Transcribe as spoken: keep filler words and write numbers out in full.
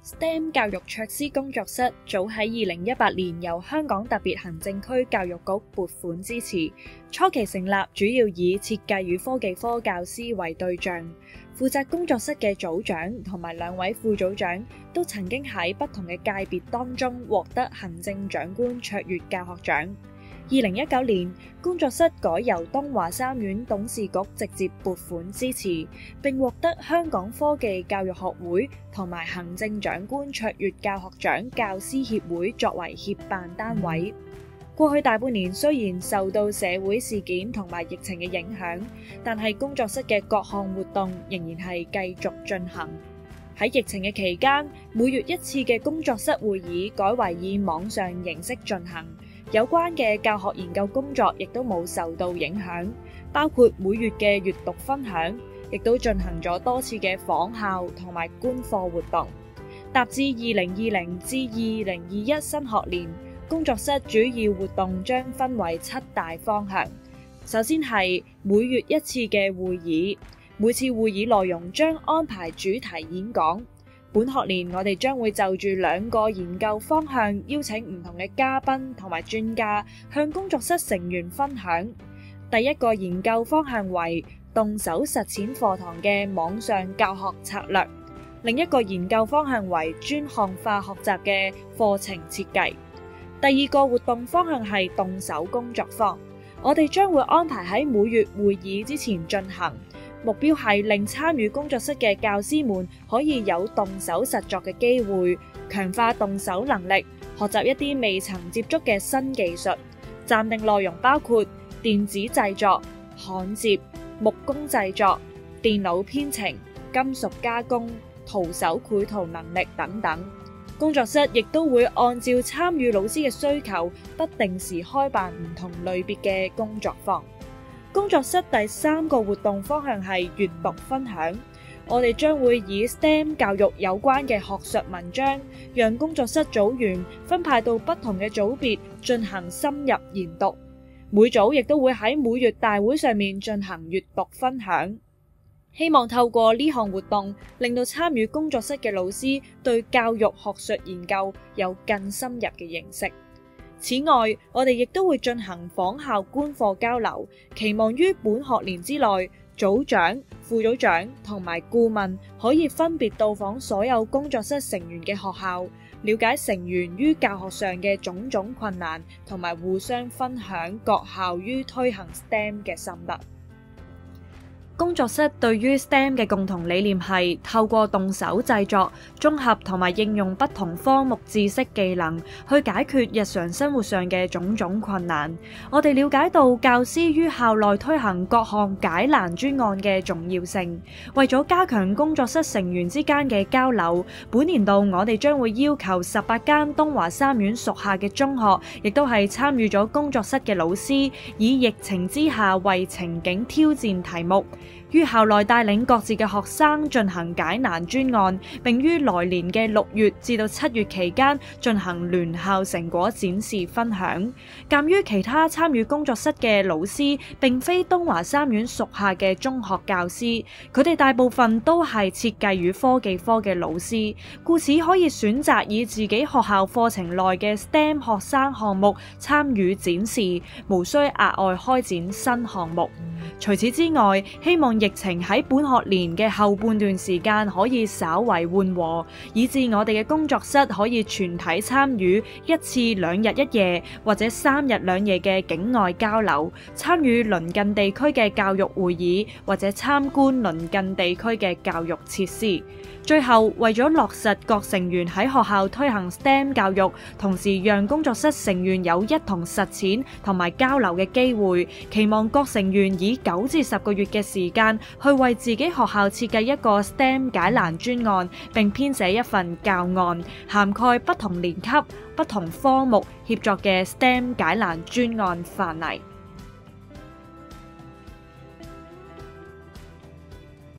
S T E M 教育卓思工作室早喺二零一八年由香港特別行政區教育局撥款支持，初期成立主要以設計與科技科教師為對象。負責工作室嘅組長同埋兩位副組長都曾經喺不同嘅界別當中獲得行政長官卓越教學獎。二零一九年，工作室改由東華三院董事局直接撥款支持，並獲得香港科技教育學會同埋行政長官卓越教學獎教師協會作為協辦單位。過去大半年雖然受到社會事件同埋疫情嘅影響，但係工作室嘅各項活動仍然係繼續進行。喺疫情嘅期間，每月一次嘅工作室會議改為以網上形式進行。有關嘅教學研究工作亦都冇受到影響，包括每月嘅閱讀分享，亦都進行咗多次嘅訪校同埋觀課活動。踏至二零二零至二零二一新學年，工作室主要活動將分為七大方向。首先係每月一次嘅會議，每次會議內容將安排主題演講。本學年我哋將會就住兩個研究方向邀請唔同嘅嘉賓同埋專家向工作室成員分享。第一個研究方向為動手實踐課堂嘅網上教學策略，另一個研究方向為專項化學習嘅課程設計。第二個活動方向係動手工作坊，我哋將會安排喺每月會議之前進行。目標係令參與工作室嘅教師們可以有動手實作嘅機會，強化動手能力，學習一啲未曾接觸嘅新技術。暫定內容包括電子製作、焊接、木工製作、電腦編程、金屬加工、徒手繪圖能力等等。工作室亦都會按照參與老師嘅需求，不定時開辦唔同類別嘅工作坊。工作室第三個活動方向係閱讀分享，我哋將會以 S T E M 教育有關嘅學術文章，讓工作室組員分派到不同嘅組別進行深入研讀。每組亦都會喺每月大會上面進行閱讀分享，希望透過呢項活動，令到參與工作室嘅老師對教育學術研究有更深入嘅認識。此外，我哋亦都會進行訪校觀課交流，期望於本學年之內，組長、副組長同埋顧問可以分別到訪所有工作室成員嘅學校，了解成員於教學上嘅種種困難，同埋互相分享各校於推行 S T E M 嘅心得。工作室對於 S T E M 嘅共同理念係透過動手製作、綜合同埋應用不同科目知識技能，去解決日常生活上嘅種種困難。我哋了解到教師於校內推行各項解難專案嘅重要性。為咗加強工作室成員之間嘅交流，本年度我哋將會要求十八間東華三院屬下嘅中學，亦都係參與咗工作室嘅老師，以疫情之下為情景挑戰題目，於校內帶領各自嘅學生進行解難專案，並於來年嘅六月至到七月期間進行聯校成果展示分享。鑑於其他參與工作室嘅老師並非東華三院屬下嘅中學教師，佢哋大部分都係設計與科技科嘅老師，故此可以選擇以自己學校課程內嘅 S T E M 學生項目參與展示，無需額外開展新項目。除此之外，希望疫情喺本學年嘅後半段時間可以稍為緩和，以致我哋嘅工作室可以全體參與一次兩日一夜或者三日兩夜嘅境外交流，參與鄰近地區嘅教育會議或者參觀鄰近地區嘅教育設施。最後，為咗落實各成員喺學校推行 S T E M 教育，同時讓工作室成員有一同實踐同埋交流嘅機會，期望各成員以九至十個月嘅時間去為自己學校設計一個 S T E M 解難專案，並編寫一份教案，涵蓋不同年級、不同科目協作嘅 S T E M 解難專案範例。